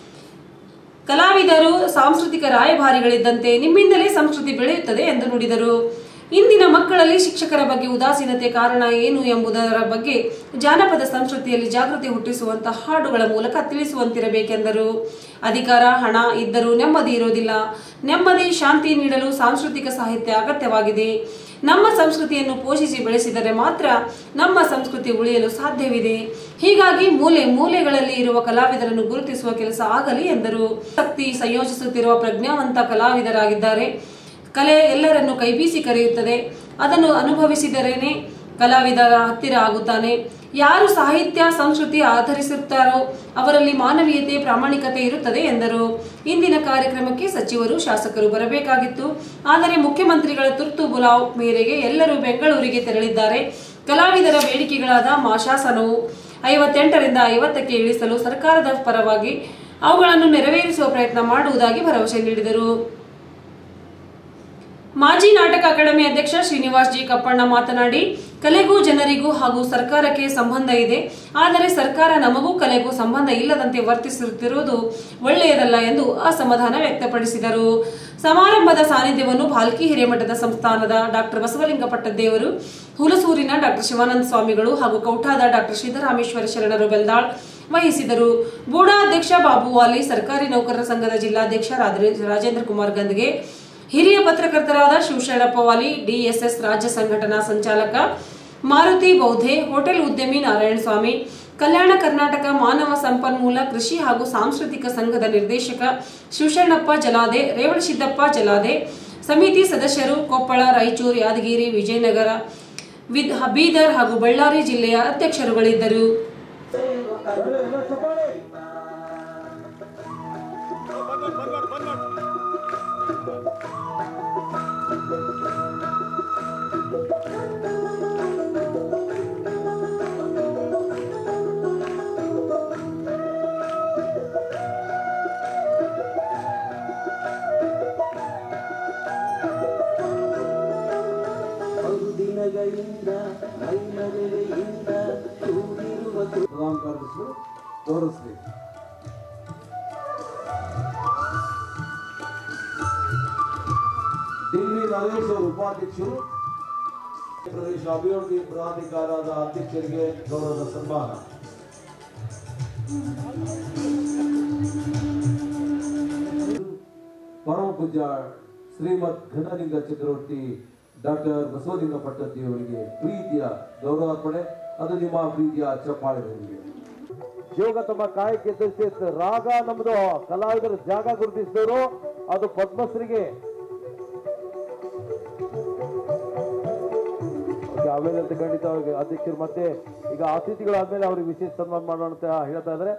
ಕಲಾವಿದರು ಸಾಂಸ್ಕೃತಿಕ ರಾಯಭಾರಿಗಳಿದ್ದಂತೆ ನಿಮ್ಮಿಂದಲೇ ಸಂಸ್ಕೃತಿ ಬೆಳೆಯುತ್ತದೆ ಎಂದು ನುಡಿದರು. ಇಂದಿನ ಮಕ್ಕಳಲ್ಲಿ ಶಿಕ್ಷಕರ ಬಗ್ಗೆ ಉದಾಸೀನತೆ ಕಾರಣ ಏನು ಎಂಬುದರ ಬಗ್ಗೆ ಜಾನಪದ ಸಂಸ್ಕೃತಿಯಲ್ಲಿ ಜಾಗೃತಿ ಹುಟ್ಟಿಸುವಂತಹ ಹಾಡುಗಳ ಮೂಲಕ ತಿಳಿಸುವಂತಿರಬೇಕೆಂದರು. ಅಧಿಕಾರ, ಹಣ ಇದ್ದರೂ ನೆಮ್ಮದಿ ಇರೋದಿಲ್ಲ. ನೆಮ್ಮದಿ, ಶಾಂತಿ ನೀಡಲು ಸಾಂಸ್ಕೃತಿಕ ಸಾಹಿತ್ಯ ಅಗತ್ಯವಾಗಿದೆ. ನಮ್ಮ ಸಂಸ್ಕೃತಿಯನ್ನು ಪೋಷಿಸಿ ಬೆಳೆಸಿದರೆ ಮಾತ್ರ ನಮ್ಮ ಸಂಸ್ಕೃತಿ ಉಳಿಯಲು ಸಾಧ್ಯವಿದೆ. ಹೀಗಾಗಿ ಮೂಲೆ ಮೂಲೆಗಳಲ್ಲಿ ಇರುವ ಕಲಾವಿದರನ್ನು ಗುರುತಿಸುವ ಕೆಲಸ ಆಗಲಿ ಎಂದರು. ಶಕ್ತಿ ಸಂಯೋಜಿಸುತ್ತಿರುವ ಪ್ರಜ್ಞಾವಂತ ಕಲಾವಿದರಾಗಿದ್ದಾರೆ. ಕಲೆ ಎಲ್ಲರನ್ನು ಕೈಬೀಸಿ ಕರೆಯುತ್ತದೆ. ಅದನ್ನು ಅನುಭವಿಸಿದರೇನೆ ಕಲಾವಿದರ ಹತ್ತಿರ ಆಗುತ್ತಾನೆ. ಯಾರು ಸಾಹಿತ್ಯ ಸಂಸ್ಕೃತಿ ಆಧರಿಸುತ್ತಾರೋ ಅವರಲ್ಲಿ ಮಾನವೀಯತೆ, ಪ್ರಾಮಾಣಿಕತೆ ಇರುತ್ತದೆ ಎಂದರು. ಇಂದಿನ ಕಾರ್ಯಕ್ರಮಕ್ಕೆ ಸಚಿವರು, ಶಾಸಕರು ಬರಬೇಕಾಗಿತ್ತು. ಆದರೆ ಮುಖ್ಯಮಂತ್ರಿಗಳ ತುರ್ತು ಬುಲಾವ್ ಮೇರೆಗೆ ಎಲ್ಲರೂ ಬೆಂಗಳೂರಿಗೆ ತೆರಳಿದ್ದಾರೆ. ಕಲಾವಿದರ ಬೇಡಿಕೆಗಳಾದ ಮಾಶಾಸನವು 58ರಿಂದ 50ಕ್ಕೆ ಇಳಿಸಲು ಸರ್ಕಾರದ ಪರವಾಗಿ ಅವುಗಳನ್ನು ನೆರವೇರಿಸುವ ಪ್ರಯತ್ನ ಮಾಡುವುದಾಗಿ ಭರವಸೆ ನೀಡಿದರು. ಮಾಜಿ ನಾಟಕ ಅಕಾಡೆಮಿ ಅಧ್ಯಕ್ಷ ಶ್ರೀನಿವಾಸ್ ಜಿ ಕಪ್ಪಣ್ಣ ಮಾತನಾಡಿ, ಕಲೆಗೂ ಜನರಿಗೂ ಹಾಗೂ ಸರ್ಕಾರಕ್ಕೆ ಸಂಬಂಧ ಇದೆ. ಆದರೆ ಸರ್ಕಾರ ನಮಗೂ ಕಲೆಗೂ ಸಂಬಂಧ ಇಲ್ಲದಂತೆ ವರ್ತಿಸುತ್ತಿರುವುದು ಒಳ್ಳೆಯದಲ್ಲ ಎಂದು ಅಸಮಾಧಾನ ವ್ಯಕ್ತಪಡಿಸಿದರು. ಸಮಾರಂಭದ ಸಾನ್ನಿಧ್ಯವನ್ನು ಭಾಲ್ಕಿ ಹಿರೇಮಠದ ಸಂಸ್ಥಾನದ ಡಾಕ್ಟರ್ ಬಸವಲಿಂಗ ಪಟ್ಟದೇವರು, ಹುಲಸೂರಿನ ಡಾಕ್ಟರ್ ಶಿವಾನಂದ ಸ್ವಾಮಿಗಳು ಹಾಗೂ ಕೌಠಾದ ಡಾಕ್ಟರ್ ಶ್ರೀಧರಾಮೇಶ್ವರ ಶರಣರು ಬೆಲ್ದಾಳ್ ವಹಿಸಿದರು. ಬೂಡಾ ಅಧ್ಯಕ್ಷ ಬಾಬು ವಾಲಿ, ಸರ್ಕಾರಿ ನೌಕರರ ಸಂಘದ ಜಿಲ್ಲಾಧ್ಯಕ್ಷ ರಾಜೇಂದ್ರ ಕುಮಾರ್ ಗಂದ್ಗೆ, ಹಿರಿಯ ಪತ್ರಕರ್ತರಾದ ಶಿವಶರಣಪ್ಪ ವಾಲಿ, ಡಿಎಸ್ಎಸ್ ರಾಜ್ಯ ಸಂಘಟನಾ ಸಂಚಾಲಕ ಮಾರುತಿ ಬೌದ್ಧೆ, ಹೋಟೆಲ್ ಉದ್ಯಮಿ ನಾರಾಯಣ ಸ್ವಾಮಿ, ಕಲ್ಯಾಣ ಕರ್ನಾಟಕ ಮಾನವ ಸಂಪನ್ಮೂಲ ಕೃಷಿ ಹಾಗೂ ಸಾಂಸ್ಕೃತಿಕ ಸಂಘದ ನಿರ್ದೇಶಕ ಶಿವಶರಣಪ್ಪ ಜಲಾದೆ, ರೇವಣಸಿದ್ದಪ್ಪ ಜಲಾದೆ, ಸಮಿತಿ ಸದಸ್ಯರು ಕೊಪ್ಪಳ, ರಾಯಚೂರು, ಯಾದಗಿರಿ, ವಿಜಯನಗರ, ಬೀದರ್ ಹಾಗೂ ಬಳ್ಳಾರಿ ಜಿಲ್ಲೆಯ ಅಧ್ಯಕ್ಷರುಗಳಿದ್ದರು. ತೋರಿಸ್ಬೇಕು. ಡಿಗ್ರಿ ನರೇಶ್ ಅವರು ಉಪಾಧ್ಯಕ್ಷರು, ಪ್ರದೇಶ ಅಭಿವೃದ್ಧಿ ಪ್ರಾಧಿಕಾರದ ಅಧ್ಯಕ್ಷರಿಗೆ ಗೌರವದ ಸನ್ಮಾನ. ಪರಮ ಪೂಜ್ಯ ಶ್ರೀಮದ್ ಘನಲಿಂಗ ಚಕ್ರವರ್ತಿ ಡಾಕ್ಟರ್ ಬಸವಲಿಂಗ ಪಟ್ಟದ್ದಿ ಅವರಿಗೆ ಪ್ರೀತಿಯ ಗೌರವಾರ್ಪಣೆ. ಅದು ನಿಮ್ಮ ಪ್ರೀತಿಯ ಚಪ್ಪಾಳೆಗಳಿಗೆ. ಯೋಗ ತಮ್ಮ ಕಾಯಕ್ಕೆ ದೃಷ್ಟಿ ರಾಗ ನಮ್ದು ಕಲಾವಿದರ ಜಾಗ ಗುರುತಿಸಿದವರು ಅದು ಪದ್ಮಶ್ರೀಗೆ. ಆಮೇಲೆ ಅಂತ ಖಂಡಿತ ಅವ್ರಿಗೆ ಅಧ್ಯಕ್ಷರು ಮತ್ತೆ ಈಗ ಅತಿಥಿಗಳಾದ್ಮೇಲೆ ಅವ್ರಿಗೆ ವಿಶೇಷ ಸನ್ಮಾನ ಮಾಡೋಣ ಅಂತ ಹೇಳ್ತಾ ಇದ್ದಾರೆ.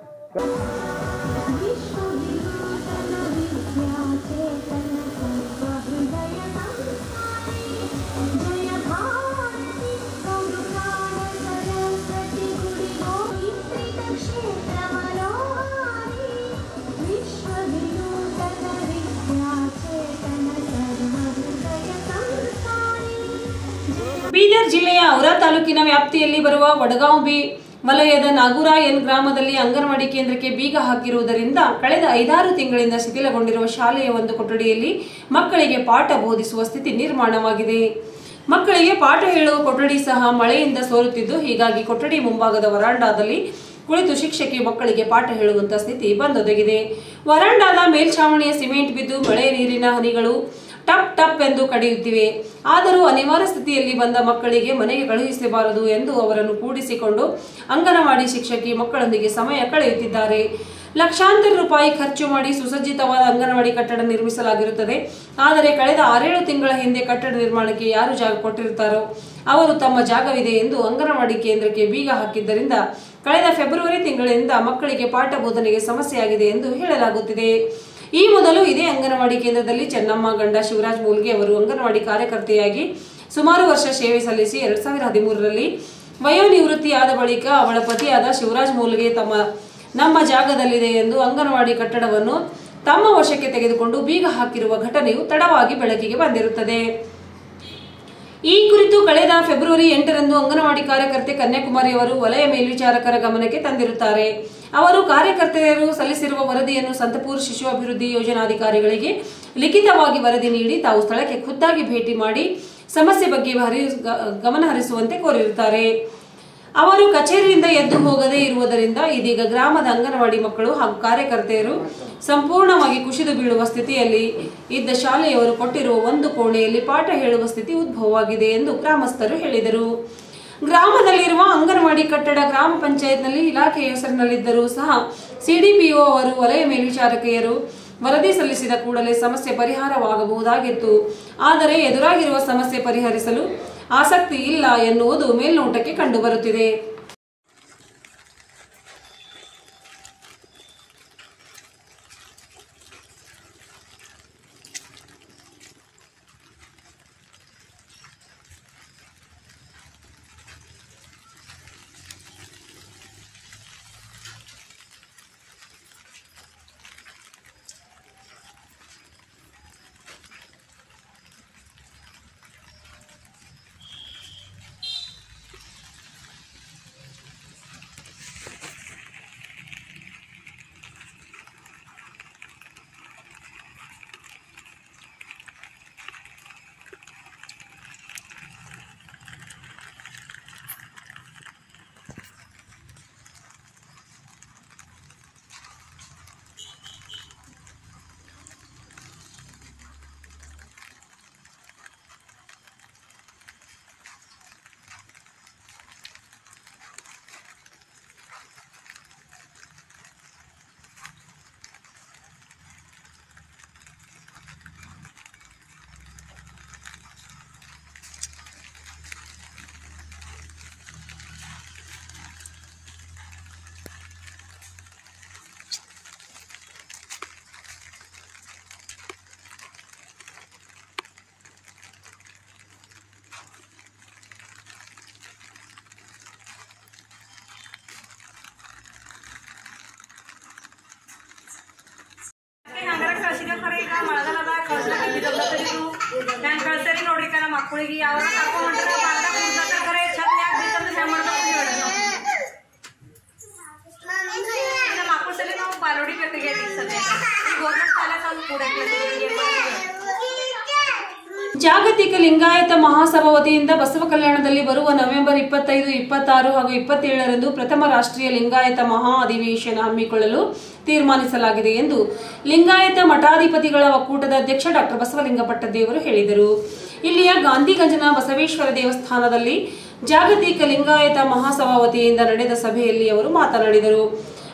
ಬೀದರ್ ಜಿಲ್ಲೆಯ ಔರಾ ತಾಲೂಕಿನ ವ್ಯಾಪ್ತಿಯಲ್ಲಿ ಬರುವ ವಡಗಾಂವ್ ಬಿ ವಲಯದ ನಾಗೂರ ಎನ್ ಗ್ರಾಮದಲ್ಲಿ ಅಂಗನವಾಡಿ ಕೇಂದ್ರಕ್ಕೆ ಬೀಗ ಹಾಕಿರುವುದರಿಂದ ಕಳೆದ 5-6 ತಿಂಗಳಿಂದ ಶಿಥಿಲಗೊಂಡಿರುವ ಶಾಲೆಯ ಒಂದು ಕೊಠಡಿಯಲ್ಲಿ ಮಕ್ಕಳಿಗೆ ಪಾಠ ಬೋಧಿಸುವ ಸ್ಥಿತಿ ನಿರ್ಮಾಣವಾಗಿದೆ. ಮಕ್ಕಳಿಗೆ ಪಾಠ ಹೇಳುವ ಕೊಠಡಿ ಸಹ ಮಳೆಯಿಂದ ಸೋರುತ್ತಿದ್ದು, ಹೀಗಾಗಿ ಕೊಠಡಿ ಮುಂಭಾಗದ ವರಾಂಡಾದಲ್ಲಿ ಕುಳಿತು ಶಿಕ್ಷಕಿ ಮಕ್ಕಳಿಗೆ ಪಾಠ ಹೇಳುವಂತ ಸ್ಥಿತಿ ಬಂದೊದಗಿದೆ. ವರಾಂಡಾದ ಮೇಲ್ಛಾವಣಿಯ ಸಿಮೆಂಟ್ ಬಿದ್ದು ಮಳೆ ನೀರಿನ ಹನಿಗಳು ಟಪ್ ಟಪ್ ಎಂದು ಕಡಿಯುತ್ತಿವೆ. ಆದರೂ ಅನಿವಾರ್ಯ ಸ್ಥಿತಿಯಲ್ಲಿ ಬಂದ ಮಕ್ಕಳಿಗೆ ಮನೆಗೆ ಕಳುಹಿಸಬಾರದು ಎಂದು ಅವರನ್ನು ಕೂಡಿಸಿಕೊಂಡು ಅಂಗನವಾಡಿ ಶಿಕ್ಷಕಿ ಮಕ್ಕಳೊಂದಿಗೆ ಸಮಯ ಕಳೆಯುತ್ತಿದ್ದಾರೆ. ಲಕ್ಷಾಂತರ ರೂಪಾಯಿ ಖರ್ಚು ಮಾಡಿ ಸುಸಜ್ಜಿತವಾದ ಅಂಗನವಾಡಿ ಕಟ್ಟಡ ನಿರ್ಮಿಸಲಾಗಿರುತ್ತದೆ. ಆದರೆ ಕಳೆದ 6-7 ತಿಂಗಳ ಹಿಂದೆ ಕಟ್ಟಡ ನಿರ್ಮಾಣಕ್ಕೆ ಯಾರು ಜಾಗ ಕೊಟ್ಟಿರುತ್ತಾರೋ ಅವರು ತಮ್ಮ ಜಾಗವಿದೆ ಎಂದು ಅಂಗನವಾಡಿ ಕೇಂದ್ರಕ್ಕೆ ಬೀಗ ಹಾಕಿದ್ದರಿಂದ ಕಳೆದ ಫೆಬ್ರವರಿ ತಿಂಗಳಿಂದ ಮಕ್ಕಳಿಗೆ ಪಾಠ ಬೋಧನೆಗೆ ಸಮಸ್ಯೆಯಾಗಿದೆ ಎಂದು ಹೇಳಲಾಗುತ್ತಿದೆ. ಈ ಮೊದಲು ಇದೇ ಅಂಗನವಾಡಿ ಕೇಂದ್ರದಲ್ಲಿ ಚೆನ್ನಮ್ಮ ಗಂಡ ಶಿವರಾಜ್ ಮೂಲ್ಗೆ ಅವರು ಅಂಗನವಾಡಿ ಕಾರ್ಯಕರ್ತೆಯಾಗಿ ಸುಮಾರು ವರ್ಷ ಸೇವೆ ಸಲ್ಲಿಸಿ 2013ರಲ್ಲಿ ವಯೋನಿವೃತ್ತಿಯಾದ ಬಳಿಕ ಅವಳ ಪತಿಯಾದ ಶಿವರಾಜ್ ಮೂಲ್ಗೆ ನಮ್ಮ ಜಾಗದಲ್ಲಿದೆ ಎಂದು ಅಂಗನವಾಡಿ ಕಟ್ಟಡವನ್ನು ತಮ್ಮ ವಶಕ್ಕೆ ತೆಗೆದುಕೊಂಡು ಬೀಗ ಹಾಕಿರುವ ಘಟನೆಯು ತಡವಾಗಿ ಬೆಳಕಿಗೆ ಬಂದಿರುತ್ತದೆ. ಈ ಕುರಿತು ಕಳೆದ ಫೆಬ್ರವರಿ 8ರಂದು ಅಂಗನವಾಡಿ ಕಾರ್ಯಕರ್ತೆ ಕನ್ಯಾಕುಮಾರಿ ಅವರು ವಲಯ ಮೇಲ್ವಿಚಾರಕರ ಗಮನಕ್ಕೆ ತಂದಿರುತ್ತಾರೆ. ಅವರು ಕಾರ್ಯಕರ್ತೆಯರು ಸಲ್ಲಿಸಿರುವ ವರದಿಯನ್ನು ಸಂತಪುರ್ ಶಿಶು ಅಭಿವೃದ್ಧಿ ಯೋಜನಾಧಿಕಾರಿಗಳಿಗೆ ಲಿಖಿತವಾಗಿ ವರದಿ ನೀಡಿ ತಾವು ಸ್ಥಳಕ್ಕೆ ಖುದ್ದಾಗಿ ಭೇಟಿ ಮಾಡಿ ಸಮಸ್ಯೆ ಬಗ್ಗೆ ಗಮನ ಹರಿಸುವಂತೆ ಕೋರಿರುತ್ತಾರೆ. ಅವರು ಕಚೇರಿಯಿಂದ ಎದ್ದು ಹೋಗದೇ ಇರುವುದರಿಂದ ಇದೀಗ ಗ್ರಾಮದ ಅಂಗನವಾಡಿ ಮಕ್ಕಳು ಹಾಗೂ ಕಾರ್ಯಕರ್ತೆಯರು ಸಂಪೂರ್ಣವಾಗಿ ಕುಸಿದು ಬೀಳುವ ಸ್ಥಿತಿಯಲ್ಲಿ ಇದ್ದ ಶಾಲೆಯವರು ಕೊಟ್ಟಿರುವ ಒಂದು ಕೋಣೆಯಲ್ಲಿ ಪಾಠ ಹೇಳುವ ಸ್ಥಿತಿ ಉದ್ಭವವಾಗಿದೆ ಎಂದು ಗ್ರಾಮಸ್ಥರು ಹೇಳಿದರು. ಗ್ರಾಮದಲ್ಲಿರುವ ಅಂಗನವಾಡಿ ಕಟ್ಟಡ ಗ್ರಾಮ ಪಂಚಾಯತ್ನಲ್ಲಿ ಇಲಾಖೆಯ ಹೆಸರಿನಲ್ಲಿದ್ದರೂ ಸಹ ಸಿಡಿಪಿಒ ಅವರು ವಲಯ ಮೇಲ್ವಿಚಾರಕಿಯರು ವರದಿ ಸಲ್ಲಿಸಿದ ಕೂಡಲೇ ಸಮಸ್ಯೆ ಪರಿಹಾರವಾಗಬಹುದಾಗಿತ್ತು. ಆದರೆ ಎದುರಾಗಿರುವ ಸಮಸ್ಯೆ ಪರಿಹರಿಸಲು ಆಸಕ್ತಿ ಇಲ್ಲ ಎನ್ನುವುದು ಮೇಲ್ನೋಟಕ್ಕೆ ಕಂಡುಬರುತ್ತಿದೆ. ಹೆಂಗ್ ಕಳ್ಸರಿ ನೋಡ್ರಿ ನಮ್ಮ ಮಕ್ಕಳಿಗೆ ಯಾವ ಕರ್ಕೊಂಡ್ರೆ ಕರೆ ಛತ್ನ್ಯಾಗ ಬಿತ್ತಂದ್ರೆ ಹೆಂಗ್ ಮಾಡ್ಬೇಕು ಹೇಳಿ ನಮ್ಮ ಮಕ್ಕಳ ಸಲ ನಾವು ಬಾಲೋಡಿ ಬೇಕಾಗಿ ಸದ್ಯ ಗೌರ್ಮೆಂಟ್ ಶಾಲೆ ತಾವು ಕೂಡ ಜಾಗತಿಕ ಲಿಂಗಾಯತ ಮಹಾಸಭಾ ವತಿಯಿಂದ ಬಸವ ಕಲ್ಯಾಣದಲ್ಲಿ ಬರುವ ನವೆಂಬರ್ 25, 26 ಹಾಗೂ 27ರಂದು ಪ್ರಥಮ ರಾಷ್ಟ್ರೀಯ ಲಿಂಗಾಯತ ಮಹಾ ಅಧಿವೇಶನ ಹಮ್ಮಿಕೊಳ್ಳಲು ತೀರ್ಮಾನಿಸಲಾಗಿದೆ ಎಂದು ಲಿಂಗಾಯತ ಮಠಾಧಿಪತಿಗಳ ಒಕ್ಕೂಟದ ಅಧ್ಯಕ್ಷ ಡಾಕ್ಟರ್ ಬಸವಲಿಂಗ ಪಟ್ಟದೇವರು ಹೇಳಿದರು. ಇಲ್ಲಿಯ ಗಾಂಧಿಗಂಜನ ಬಸವೇಶ್ವರ ದೇವಸ್ಥಾನದಲ್ಲಿ ಜಾಗತಿಕ ಲಿಂಗಾಯತ ಮಹಾಸಭಾ ವತಿಯಿಂದ ನಡೆದ ಸಭೆಯಲ್ಲಿ ಅವರು ಮಾತನಾಡಿದರು.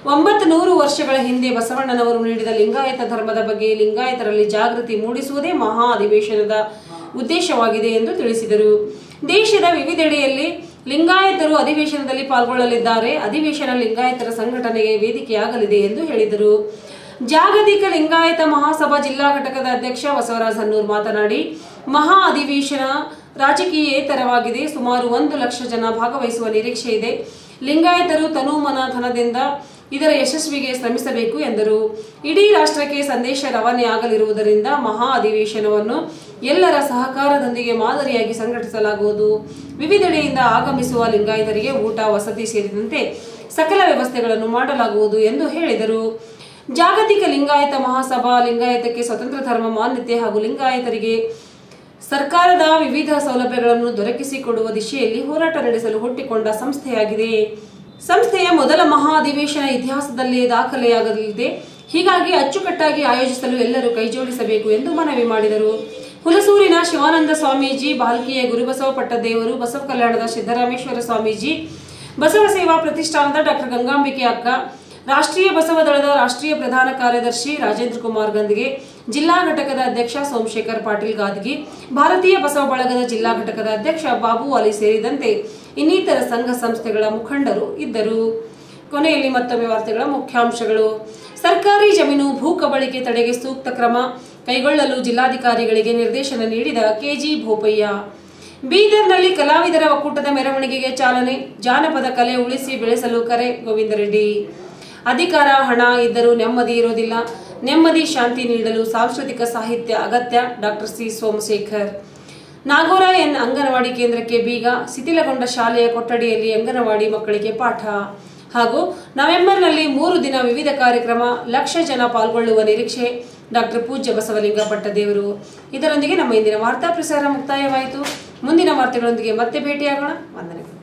900 ವರ್ಷಗಳ ಹಿಂದೆ ಬಸವಣ್ಣನವರು ನೀಡಿದ ಲಿಂಗಾಯತ ಧರ್ಮದ ಬಗ್ಗೆ ಲಿಂಗಾಯತರಲ್ಲಿ ಜಾಗೃತಿ ಮೂಡಿಸುವುದೇ ಮಹಾ ಅಧಿವೇಶನದ ಉದ್ದೇಶವಾಗಿದೆ ಎಂದು ತಿಳಿಸಿದರು. ದೇಶದ ವಿವಿಧೆಡೆಯಲ್ಲಿ ಲಿಂಗಾಯತರು ಅಧಿವೇಶನದಲ್ಲಿ ಪಾಲ್ಗೊಳ್ಳಲಿದ್ದಾರೆ. ಅಧಿವೇಶನ ಲಿಂಗಾಯತರ ಸಂಘಟನೆಗೆ ವೇದಿಕೆಯಾಗಲಿದೆ ಎಂದು ಹೇಳಿದರು. ಜಾಗತಿಕ ಲಿಂಗಾಯತ ಮಹಾಸಭಾ ಜಿಲ್ಲಾ ಘಟಕದ ಅಧ್ಯಕ್ಷ ಬಸವರಾಜ್ ಹನ್ನೂರ್ ಮಾತನಾಡಿ, ಮಹಾ ಅಧಿವೇಶನ ರಾಜಕೀಯೇತರವಾಗಿದೆ. ಸುಮಾರು 1 ಲಕ್ಷ ಜನ ಭಾಗವಹಿಸುವ ನಿರೀಕ್ಷೆ ಇದೆ. ಲಿಂಗಾಯತರು ತನುಮನ ಧನದಿಂದ ಇದರ ಯಶಸ್ವಿಗೆ ಶ್ರಮಿಸಬೇಕು ಎಂದರು. ಇಡೀ ರಾಷ್ಟ್ರಕ್ಕೆ ಸಂದೇಶ ರವಾನೆ ಆಗಲಿರುವುದರಿಂದ ಮಹಾ ಅಧಿವೇಶನವನ್ನು ಎಲ್ಲರ ಸಹಕಾರದೊಂದಿಗೆ ಮಾದರಿಯಾಗಿ ಸಂಘಟಿಸಲಾಗುವುದು. ವಿವಿಧೆಡೆಯಿಂದ ಆಗಮಿಸುವ ಲಿಂಗಾಯತರಿಗೆ ಊಟ, ವಸತಿ ಸೇರಿದಂತೆ ಸಕಲ ವ್ಯವಸ್ಥೆಗಳನ್ನು ಮಾಡಲಾಗುವುದು ಎಂದು ಹೇಳಿದರು. ಜಾಗತಿಕ ಲಿಂಗಾಯತ ಮಹಾಸಭಾ ಲಿಂಗಾಯತಕ್ಕೆ ಸ್ವತಂತ್ರ ಧರ್ಮ ಮಾನ್ಯತೆ ಹಾಗೂ ಲಿಂಗಾಯತರಿಗೆ ಸರ್ಕಾರದ ವಿವಿಧ ಸೌಲಭ್ಯಗಳನ್ನು ದೊರಕಿಸಿಕೊಡುವ ದಿಶೆಯಲ್ಲಿ ಹೋರಾಟ ನಡೆಸಲು ಹುಟ್ಟಿಕೊಂಡ ಸಂಸ್ಥೆಯಾಗಿದೆ. ಸಂಸ್ಥೆಯ ಮೊದಲ ಮಹಾ ಅಧಿವೇಶನ ಇತಿಹಾಸದಲ್ಲೇ ದಾಖಲೆಯಾಗಲಿದೆ. ಹೀಗಾಗಿ ಅಚ್ಚುಕಟ್ಟಾಗಿ ಆಯೋಜಿಸಲು ಎಲ್ಲರೂ ಕೈಜೋಡಿಸಬೇಕು ಎಂದು ಮನವಿ ಮಾಡಿದರು. ಹುಲಸೂರಿನ ಶಿವಾನಂದ ಸ್ವಾಮೀಜಿ, ಬಾಲ್ಕಿಯ ಗುರುಬಸವ ಪಟ್ಟದೇವರು, ಬಸವ ಕಲ್ಯಾಣದ ಸಿದ್ದರಾಮೇಶ್ವರ ಸ್ವಾಮೀಜಿ, ಬಸವ ಸೇವಾ ಪ್ರತಿಷ್ಠಾನದ ಡಾಕ್ಟರ್ ಗಂಗಾಂಬಿಕೆ ಅಕ್ಕ, ರಾಷ್ಟ್ರೀಯ ಬಸವ ದಳದ ರಾಷ್ಟ್ರೀಯ ಪ್ರಧಾನ ಕಾರ್ಯದರ್ಶಿ ರಾಜೇಂದ್ರ ಕುಮಾರ್ ಗಂದ್ಗೆ, ಜಿಲ್ಲಾ ಘಟಕದ ಅಧ್ಯಕ್ಷ ಸೋಮಶೇಖರ್ ಪಾಟೀಲ್ ಗಾದ್ಗಿ, ಭಾರತೀಯ ಬಸವ ಬಳಗದ ಜಿಲ್ಲಾ ಘಟಕದ ಅಧ್ಯಕ್ಷ ಬಾಬು ಅಲಿ ಸೇರಿದಂತೆ ಇನ್ನಿತರ ಸಂಘ ಸಂಸ್ಥೆಗಳ ಮುಖಂಡರು ಇದ್ದರು. ಕೊನೆಯಲ್ಲಿ ಮತ್ತೊಮ್ಮೆ ವಾರ್ತೆಗಳ ಮುಖ್ಯಾಂಶಗಳು. ಸರ್ಕಾರಿ ಜಮೀನು ಭೂ ಕಬಳಿಕೆ ತಡೆಗೆ ಸೂಕ್ತ ಕ್ರಮ ಕೈಗೊಳ್ಳಲು ಜಿಲ್ಲಾಧಿಕಾರಿಗಳಿಗೆ ನಿರ್ದೇಶನ ನೀಡಿದ ಕೆಜಿ ಭೋಪಯ್ಯ. ಬೀದರ್ನಲ್ಲಿ ಕಲಾವಿದರ ಒಕ್ಕೂಟದ ಮೆರವಣಿಗೆಗೆ ಚಾಲನೆ. ಜಾನಪದ ಕಲೆ ಉಳಿಸಿ ಬೆಳೆಸಲು ಕರೆ ಗೋವಿಂದರೆಡ್ಡಿ. ಅಧಿಕಾರ, ಹಣ ಇದ್ದರೂ ನೆಮ್ಮದಿ ಇರೋದಿಲ್ಲ. ನೆಮ್ಮದಿ, ಶಾಂತಿ ನೀಡಲು ಸಾಂಸ್ಕೃತಿಕ ಸಾಹಿತ್ಯ ಅಗತ್ಯ. Doctor C Somashekhar. ನಾಗೋರ ಎನ್ ಅಂಗನವಾಡಿ ಕೇಂದ್ರಕ್ಕೆ ಬೀಗ. ಶಿಥಿಲಗೊಂಡ ಶಾಲೆಯ ಕೊಠಡಿಯಲ್ಲಿ ಅಂಗನವಾಡಿ ಮಕ್ಕಳಿಗೆ ಪಾಠ. ಹಾಗೂ ನವೆಂಬರ್ನಲ್ಲಿ 3 ದಿನ ವಿವಿಧ ಕಾರ್ಯಕ್ರಮ. 1 ಲಕ್ಷ ಜನ ಪಾಲ್ಗೊಳ್ಳುವ ನಿರೀಕ್ಷೆ. ಡಾಕ್ಟರ್ ಪೂಜ್ಯ ಬಸವಲಿಂಗ ಪಟ್ಟದೇವರು. ಇದರೊಂದಿಗೆ ನಮ್ಮ ಇಂದಿನ ವಾರ್ತಾ ಪ್ರಸಾರ ಮುಕ್ತಾಯವಾಯಿತು. ಮುಂದಿನ ವಾರ್ತೆಗಳೊಂದಿಗೆ ಮತ್ತೆ ಭೇಟಿಯಾಗೋಣ. ವಂದನೆಗಳು.